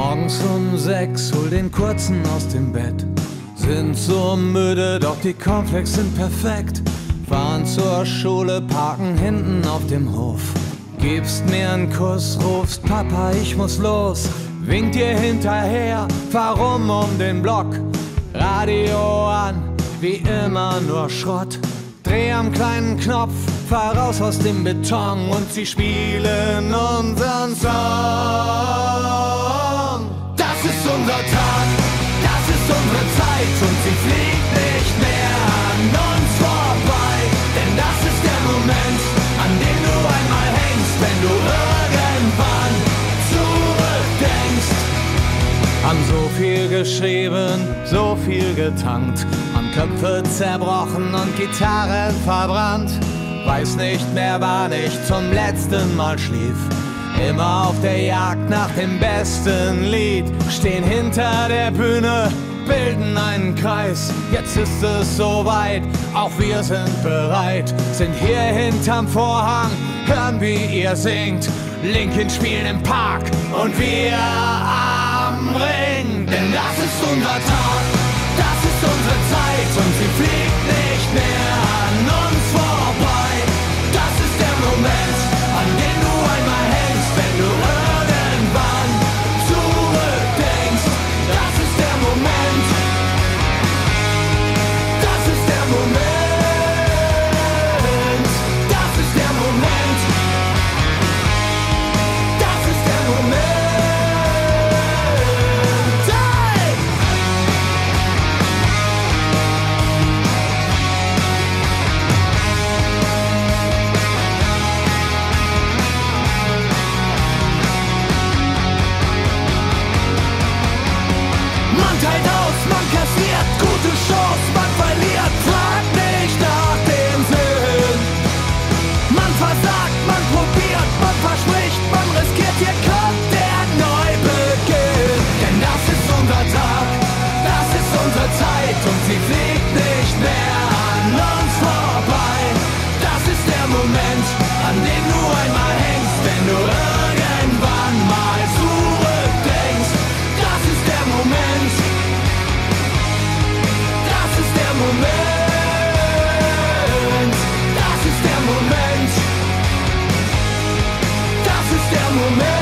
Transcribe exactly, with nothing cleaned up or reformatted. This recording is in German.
Morgens um sechs, hol den Kurzen aus dem Bett. Sind so müde, doch die Cornflakes sind perfekt. Fahren zur Schule, parken hinten auf dem Hof. Gibst mir einen Kuss, rufst Papa, ich muss los. Winkt dir hinterher, fahr rum um den Block. Radio an, wie immer nur Schrott. Dreh am kleinen Knopf, fahr raus aus dem Beton und sie spielen unseren Song. Das ist unser Tag, das ist unsere Zeit und sie fliegt nicht mehr an uns vorbei. Denn das ist der Moment, an dem du einmal hängst, wenn du irgendwann zurückdenkst. Haben so viel geschrieben, so viel getankt, haben Köpfe zerbrochen und Gitarren verbrannt. Weiß nicht mehr, wann ich zum letzten Mal schlief. Immer auf der Jagd nach dem besten Lied. Stehen hinter der Bühne, bilden einen Kreis. Jetzt ist es soweit, auch wir sind bereit. Sind hier hinterm Vorhang, hören wie ihr singt. Linkin spielen im Park und wir am Ring. Denn das ist unser Tag, das ist unsere Zeit und sie fliegt nicht mehr an uns vorbei. Das ist der Moment, an dem du einmal hängst, wenn du irgendwann zurückdenkst. Das ist der Moment, das ist der Moment, das ist der Moment, das ist der Moment. Man teilt aus, man kassiert gute Chance, man verliert, fragt nicht nach dem Sinn. Man versagt, man probiert, man verspricht, man riskiert, hier kommt der Neubeginn. Denn das ist unser Tag, das ist unsere Zeit und sie fliegt nicht mehr an uns vorbei. Das ist der Moment, an dem du einmal hängst, wenn du irgendwann mal zurückdenkst. Das ist der Moment, das ist der Moment, das ist der Moment, das ist der Moment.